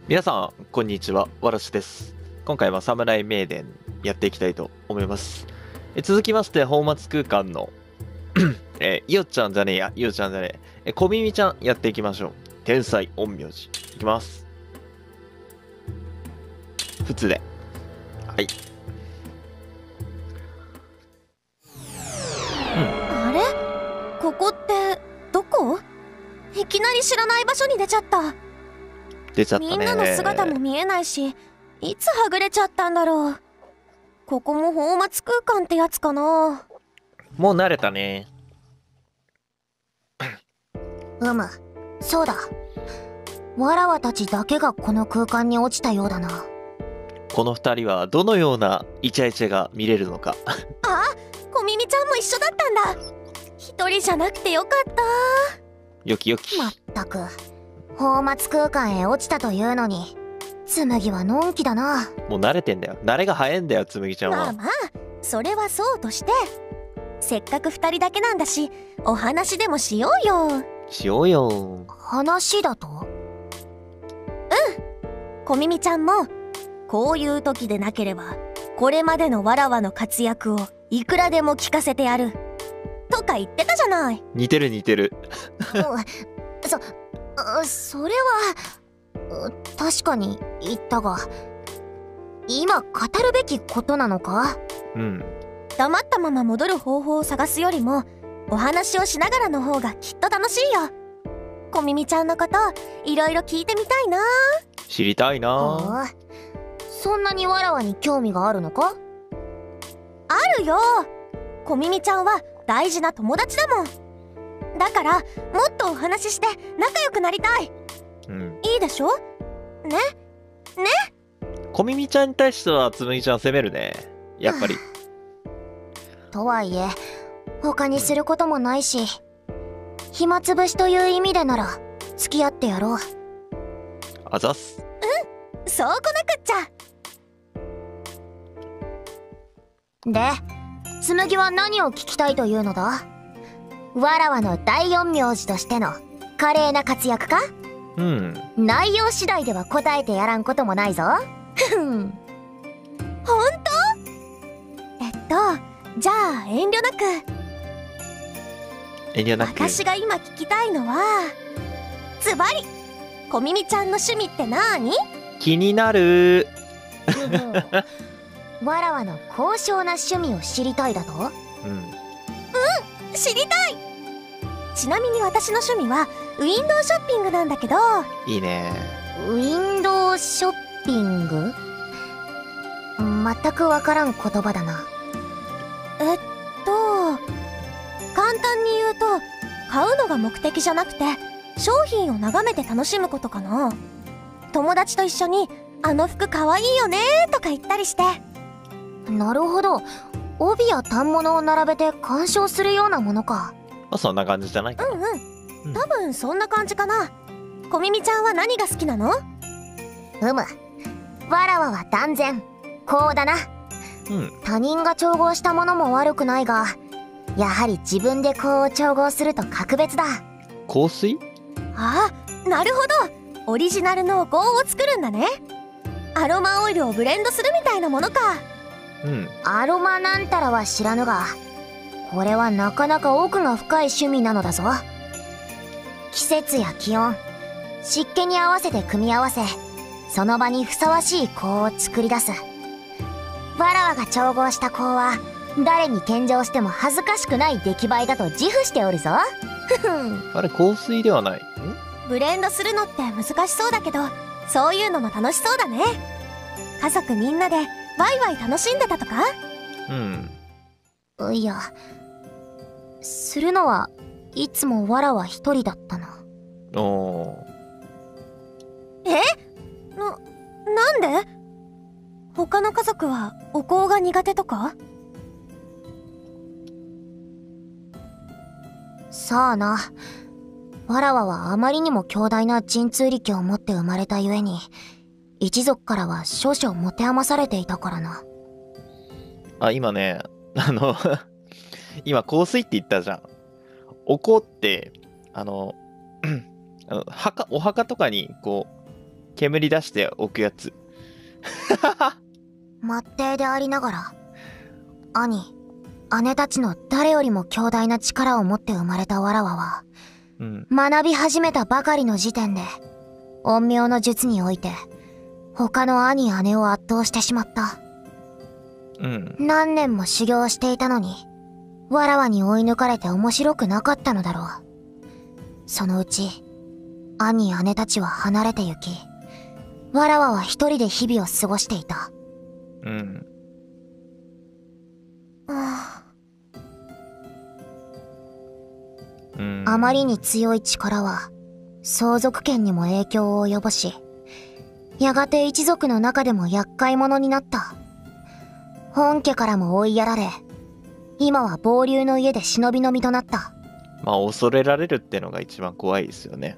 皆さん、こんにちは。わらしです。今回はサムライ名伝やっていきたいと思います。続きまして、泡沫空間のいおちゃんじゃねえや、いおちゃんじゃねえ、小耳ちゃんやっていきましょう。天才陰陽師。いきます。普通で。はい。 あれ？ここってどこ？いきなり知らない場所に出ちゃった。 出ちゃったね。 みんなの姿も見えないし、いつはぐれちゃったんだろう。ここも泡沫空間ってやつかな。 もう慣れたね。 そうだ。わらわたちだけがこの空間に落ちたようだな。 この二人はどのようなイチャイチャが見れるのか。 あ、小耳ちゃんも一緒だったんだ。一人じゃなくてよかった。 よきよき。 まったく泡沫空間へ落ちたというのに、紬はのんきだな。 もう慣れてんだよ。慣れが早いんだよ、つむぎちゃんは。 まあまあ、それはそうとして、せっかく二人だけなんだし、お話でもしようよ。 しようよ。 話だと？ 小耳ちゃんもこういう時でなければこれまでのわらわの活躍をいくらでも聞かせてやるとか言ってたじゃない。 似てる似てる。 それは確かに言ったが、今語るべきことなのか？ うん。 黙ったまま戻る方法を探すよりもお話をしながらの方がきっと楽しいよ。小耳ちゃんのこといろいろ聞いてみたいな。 知りたいな。 ああ、そんなにわらわに興味があるのか？ あるよ。小耳ちゃんは大事な友達だもん。だからもっとお話しして仲良くなりたい。 うん。 いいでしょ？ね？ 小耳ちゃんに対してはつむぎちゃん攻めるね。やっぱり。 とはいえ他にすることもないし、暇つぶしという意味でなら付き合ってやろう。 あざっす。 そうこなくっちゃ。 で、紬は何を聞きたいというのだ？わらわの第四名字としての華麗な活躍か？ うん。 内容次第では答えてやらんこともないぞ。ふん。 ほんと？じゃあ遠慮なく。 遠慮なく。 私が今聞きたいのはズバリ小耳ちゃんの趣味ってなーに？ 気になる。 わらわの高尚な趣味を知りたいだと？ うん。 知りたい。ちなみに私の趣味はウィンドウショッピングなんだけど。 いいね。 ウィンドウショッピング？全くわからん言葉だな。 簡単に言うと買うのが目的じゃなくて商品を眺めて楽しむことかな。友達と一緒にあの服かわいいよねとか言ったりして。 なるほど、帯や反物を並べて鑑賞するようなものか。 まあそんな感じじゃないかな。 うん、多分そんな感じかな。小耳ちゃんは何が好きなの？ わらわは断然こうだな。 うん。 他人が調合したものも悪くないが、やはり自分でこう調合すると格別だ。 香水？ ああ、なるほど。オリジナルの香を作るんだね。アロマオイルをブレンドするみたいなものか。 うん。 アロマなんたらは知らぬが、これはなかなか奥が深い趣味なのだぞ。季節や気温、湿気に合わせて組み合わせ、その場にふさわしい香を作り出す。わらわが調合した香は誰に献上しても恥ずかしくない出来栄えだと自負しておるぞ。 あれ香水ではない。 ブレンドするのって難しそうだけど、そういうのも楽しそうだね。家族みんなでワイワイ楽しんでたとか？ うん。 いや、するのはいつもわらわ一人だったな。 おー。 なんで？他の家族はお香が苦手とか？ さあな。わらわはあまりにも強大な神通力を持って生まれたゆえに、一族からは少々持て余されていたからな。 あ、今ね、今香水って言ったじゃん。お香って、お墓とかにこう煙出しておくやつ。 末弟でありながら、兄、姉たちの誰よりも強大な力を持って生まれたわらわは、 うん。 学び始めたばかりの時点で、陰陽の術において、他の兄姉を圧倒してしまった。 うん。 何年も修行していたのに、わらわに追い抜かれて面白くなかったのだろう。そのうち、兄姉たちは離れて行き、わらわは一人で日々を過ごしていた。 うん。うん。 あまりに強い力は、相続権にも影響を及ぼし、やがて一族の中でも厄介者になった。本家からも追いやられ、今は傍流の家で忍びの身となった。 まあ恐れられるってのが一番怖いですよね。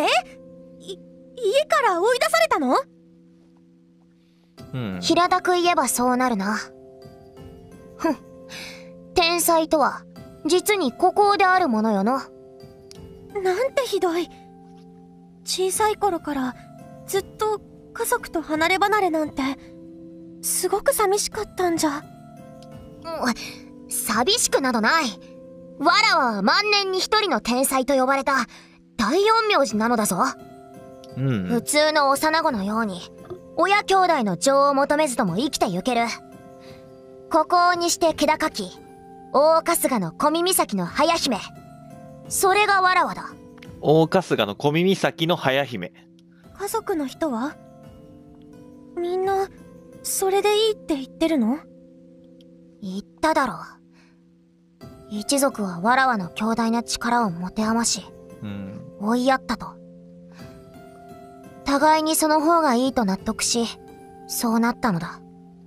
家から追い出されたの？ うん。 平たく言えばそうなるな。ふん。天才とは、実に孤高であるものよの。 なんてひどい。小さい頃からずっと家族と離れ離れなんて、すごく寂しかったんじゃ。 寂しくなどない。わらわは万年に一人の天才と呼ばれた大陰陽師なのだぞ。 うん。 普通の幼子のように親兄弟の情を求めずとも生きてゆける。孤高にして気高き大春日の小耳岬の早姫、それがわらわだ。 大春日の小耳岬の早姫。 家族の人はみんなそれでいいって言ってるの？ 言っただろう。一族はわらわの強大な力を持て余し、 うん。 追いやったと。互いにその方がいいと納得し、そうなったのだ。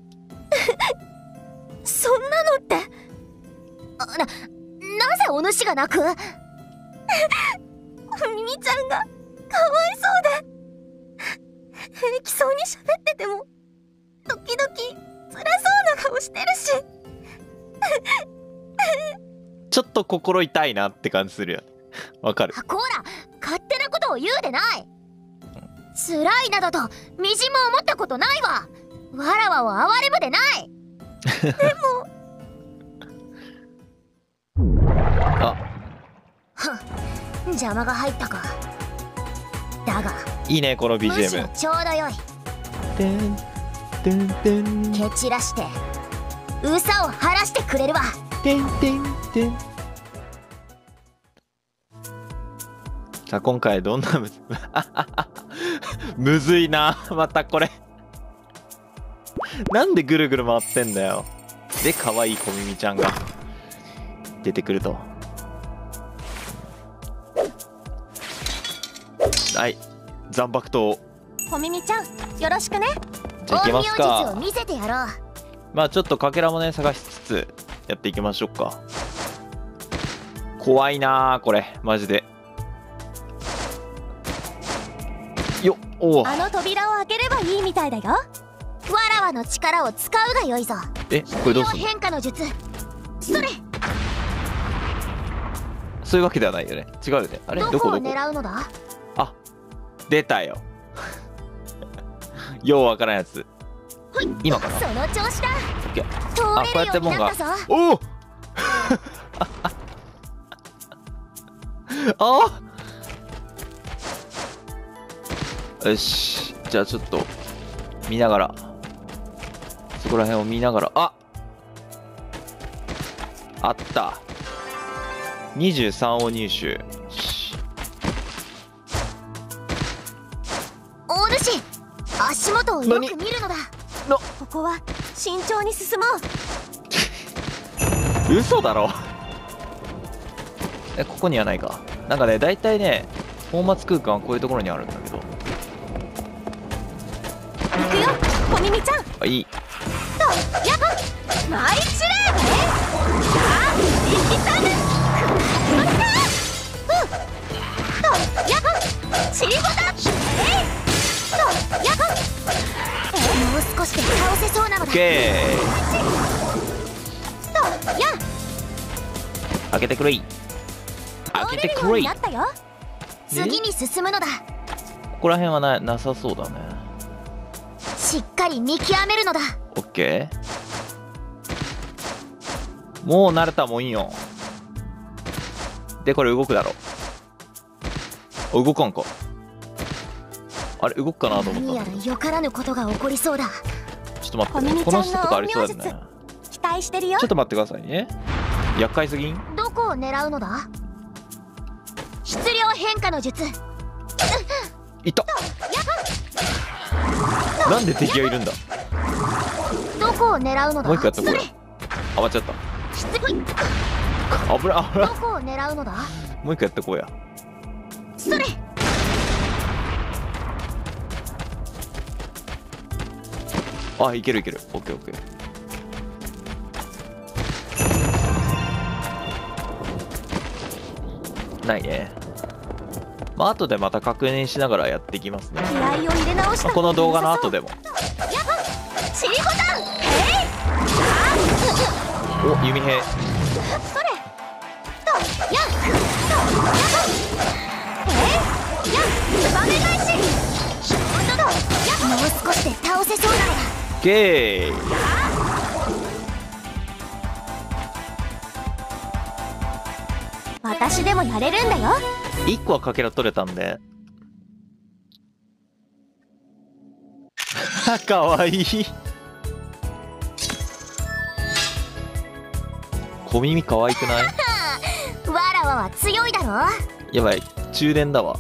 そんなのって。 なぜお主が泣く？ お耳ちゃんがかわいそうで、平気そうに喋ってても時々辛そうな顔してるし。 ちょっと心痛いなって感じするよね。わかる。 こら、勝手なことを言うでない。辛いなどとみじも思ったことないわ。わらわを哀れむでない。 でもあ、 邪魔が入ったか。だがいいねこのむしろ BGM。 ちょうどよい。 てんてんてん蹴散らしてうさを晴らしてくれるわ。 てんてんてん。さあ今回どんなむずいなまたこれ。なんでぐるぐる回ってんだよ。で可愛い小耳ちゃんが出てくると。はい残白刀。 小耳ちゃんよろしくね。 じゃあいきます陰陽術をか。 見せてやろう。 まあちょっとかけらもね探しつつやっていきましょうか。怖いなーこれマジで。よっおお。 あの扉を開ければいいみたいだよ。 わらわの力を使うがよいぞ。 えこれどうすんの？ 変化の術。それ。 そういうわけではないよね。違うよね。あれどこをどこどこ。 狙うのだ？ あ出たよ。ようわからんやつ。今かな。 その調子だ。 オッケー。 通あこうやってれるようもんがになったぞ。 おおあよしじゃあちょっと見ながらそこら辺を見ながらあった23を入手。よし大主、足元をよく見るのだ。 ここは慎重に進もう。 嘘だろ。ここにはないか。なんかね大体ね泡沫空間はこういうところにあるんだけど。 行くよ小耳ちゃん。 あいい。 とやっマイチレーね。さあ行きたね。とやっチーゴだ。とやっもう少しで倒せそうなのだ。 オッケとやー開けてくれい。開けてくれい。 なったよ。 次に進むのだ。 こら辺はなさそうだね。 しっかり見極めるのだ。 オッケー。もう慣れたもんよ。で、これ動くだろ。あ、動かんか。あれ、動くかなと思何やらったんだけど。 よからぬことが起こりそうだ。 ちょっと待ってね。 小耳ちゃんのこの人とかありそうだよね。 期待してるよちょっ。と待ってくださいね。厄介すぎん？ どこを狙うのだ。質量変化の術。 いた。なんで敵がいるんだ。 どこを狙うのだ。 もう一回やったこれ。あ、間違った。 質量危ない危どない。 こを狙うのだ。 もう一回やってこうや。 それ。 あ、いけるいける。オッケーオッケー。ないね。まあ後でまた確認しながらやっていきますね。 気合を入れ直したまあこの動画の後でも。 チリボタン。 お、弓兵。 それとやっツバメ返し。 もう少しで倒せそうなのだ。 ゲー。 私でもやれるんだよ。 1個はかけら取れたんで。かわいい。小耳かわいくない？ わらわは強いだろ。 やばい、中電だわ。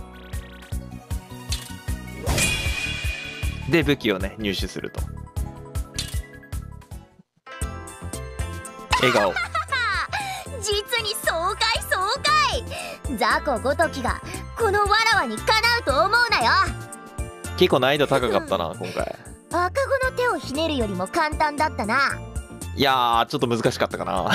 で、武器をね、入手すると。笑顔。 実に爽快爽快。雑魚ごときがこのわらわにかなうと思うなよ。 結構難易度高かったな、今回。 赤子の手をひねるよりも簡単だったな。 いやー、ちょっと難しかったかな。 あっ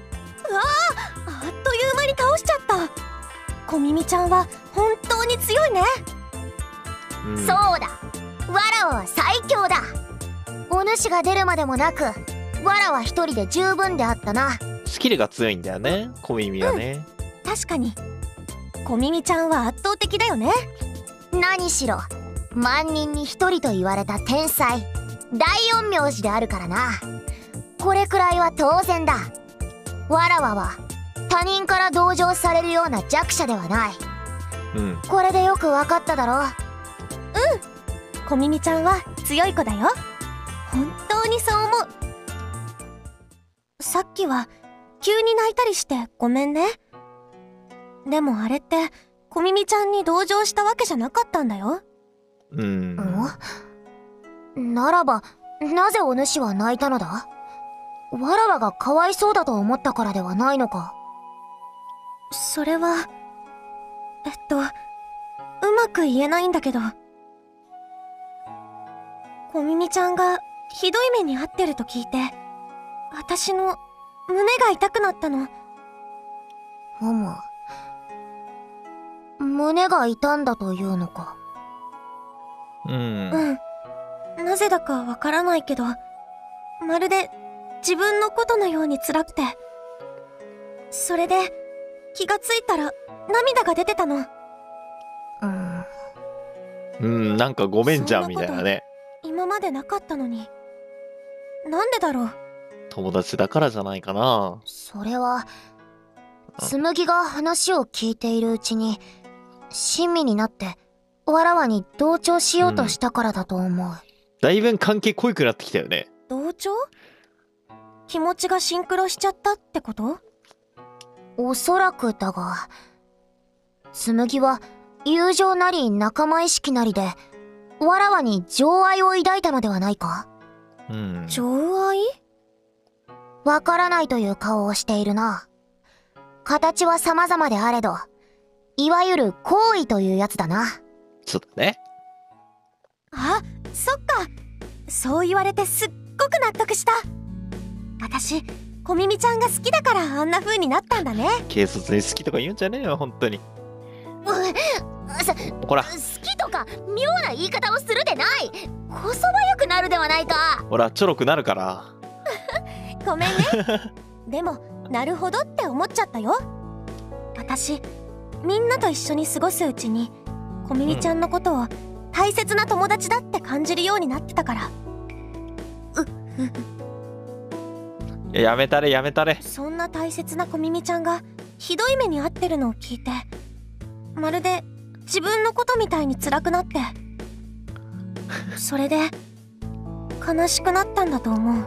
という間に倒しちゃった。小耳ちゃんは本当に強いね。 うん、 そうだ、わらわは最強だ。お主が出るまでもなくわらは一人で十分であったな。 スキルが強いんだよね、小耳はね。 確かに小耳ちゃんは圧倒的だよね。 何しろ万人に一人と言われた天才大陰陽師であるからな。これくらいは当然だ。わらわは他人から同情されるような弱者ではない。 うん。 これでよくわかっただろ。 小耳ちゃんは強い子だよ。本当にそう思う。さっきは急に泣いたりしてごめんね。でもあれって小耳ちゃんに同情したわけじゃなかったんだよ。 うん。 ならばなぜお主は泣いたのだ。わらわがかわいそうだと思ったからではないのか。 それはうまく言えないんだけど、小耳ちゃんがひどい目に遭ってると聞いて私の胸が痛くなったの。 胸が痛んだというのか。 うん。 なぜだかわからないけど、まるで自分のことのように辛くて、それで気がついたら涙が出てたの。 うん、なんかごめんじゃんみたいなね。 今までなかったのに。なんでだろう。 友達だからじゃないかな。 それは紬が話を聞いているうちに親身になってわらわに同調しようとしたからだと思う。 だいぶ関係濃くなってきたよね。 同調？気持ちがシンクロしちゃったってこと？ おそらくだが、紬は友情なり仲間意識なりでわらわに情愛を抱いたのではないか。 うん。 情愛？ わからないという顔をしているな。形は様々であれど、いわゆる好意というやつだな。 そうだね。 あ、そっか。そう言われてすっごく納得した。私、小耳ちゃんが好きだからあんな風になったんだね。 軽率に好きとか言うんじゃねえよ、本当に。ほら、 好きとか妙な言い方をするでない。こそばよくなるではないか。 ほら、ちょろくなるから。 ごめんね。でも、なるほどって思っちゃったよ。私、みんなと一緒に過ごすうちに、小耳ちゃんのことを大切な友達だって感じるようになってたから。 やめたれやめたれ。 そんな大切な小耳ちゃんがひどい目に遭ってるのを聞いて、まるで自分のことみたいに辛くなって、それで悲しくなったんだと思う。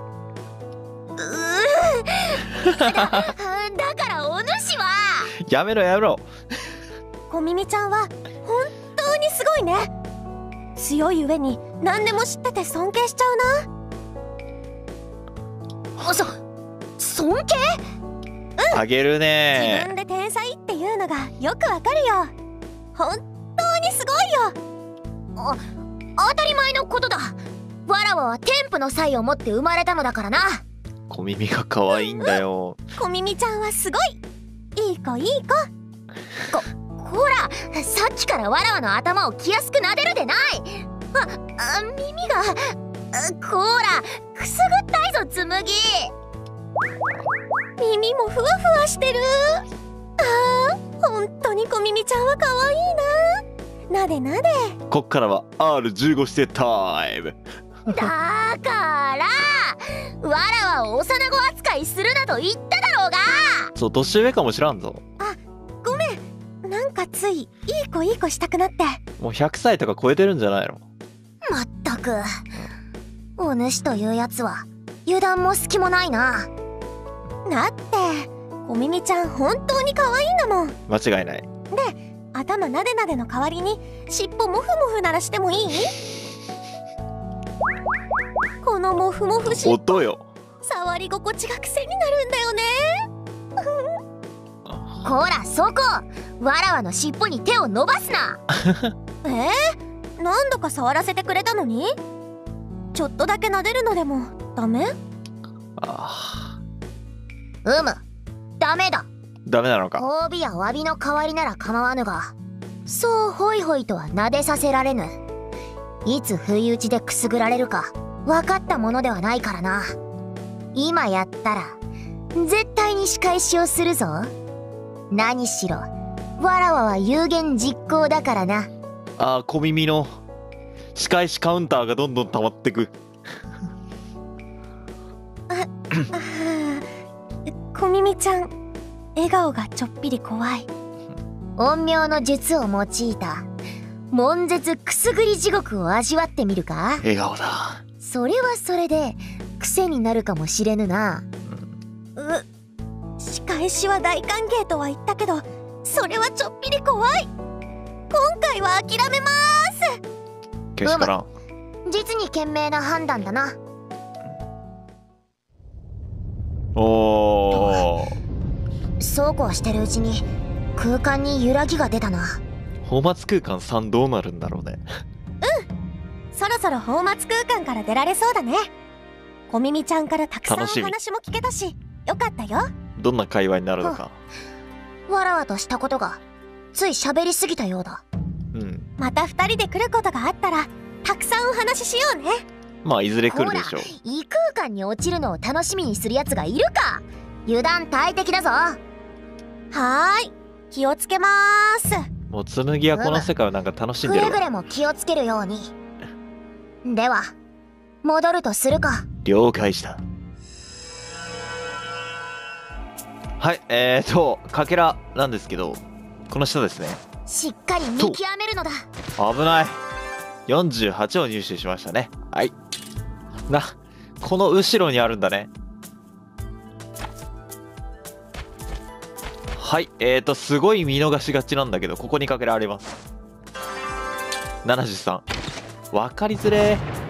だからお主はやめろやめろ。 小耳ちゃんは本当にすごいね。強い上に何でも知ってて尊敬しちゃうな。尊敬？ あげる自ね分で天才っていうのがよくわかるよ。本当にすごいよ。 当たり前のことだ。わらわは天賦の才を持って生まれたのだからな。 小耳が可愛いんだよ。 小耳ちゃんはすごいいい子いい子。 ほら、さっきからわらわの頭を気安く撫でるでない。耳がこら、くすぐったいぞつむぎ。 耳もふわふわしてる。本当に小耳ちゃんは可愛いな。なでなで。 こっからは R15 指定タイム。 だからわらわを幼子扱いするなと言っただろうが。 そう、年上かもしらんぞ。 ごめん、なんかついいい子いい子したくなって。 もう100歳とか超えてるんじゃないの？ まったく、お主というやつは油断も隙もないな。 だって小耳ちゃん本当に可愛いんだもん。 間違いない。 で、頭なでなでの代わりに尻尾もふもふ鳴らしてもいい？このモフモフ尻尾、 音よ。 触り心地が癖になるんだよね。 こらそこ、わらわの尻尾に手を伸ばすな。 何度か触らせてくれたのに、ちょっとだけ撫でるのでもダメ？ ダメだ。 ダメなのか。 褒美や詫びの代わりなら構わぬが、そうホイホイとは撫でさせられぬ。いつ不意打ちでくすぐられるか分かったものではないからな。今やったら絶対に仕返しをするぞ。何しろわらわは有言実行だからな。 小耳の仕返しカウンターがどんどん溜まってく。 小耳ちゃん、笑顔がちょっぴり怖い。 陰陽の術を用いた悶絶くすぐり地獄を味わってみるか。 笑顔だ。 それはそれで癖になるかもしれぬな。 仕返しは大歓迎とは言ったけど、それはちょっぴり怖い。今回は諦めまーす。 けしからん。 実に賢明な判断だな。 おー。 そうこうしてるうちに空間に揺らぎが出たな。 泡沫空間3どうなるんだろうね。 そろそろ泡沫空間から出られそうだね。小耳ちゃんからたくさんお楽しみ話も聞けたし、よかったよ。 どんな会話になるのか。 わらわとしたことがつい喋りすぎたようだ。 また2人で来ることがあったらたくさんお話ししようね。 まあいずれ来るでしょう。 異空間に落ちるのを楽しみにするやつがいるか。油断大敵だぞ。 はーい、気をつけまーす。 もう紬はこの世界をなんか楽しんくでるわ。 れぐれも気をつけるように。では戻るとするか。 了解した。はい、かけらなんですけど、この下ですね。 しっかり見極めるのだ。 危ない。48を入手しましたね。はい。この後ろにあるんだね。はい、すごい見逃しがちなんだけど、ここにかけらあります。73。わかりづれー。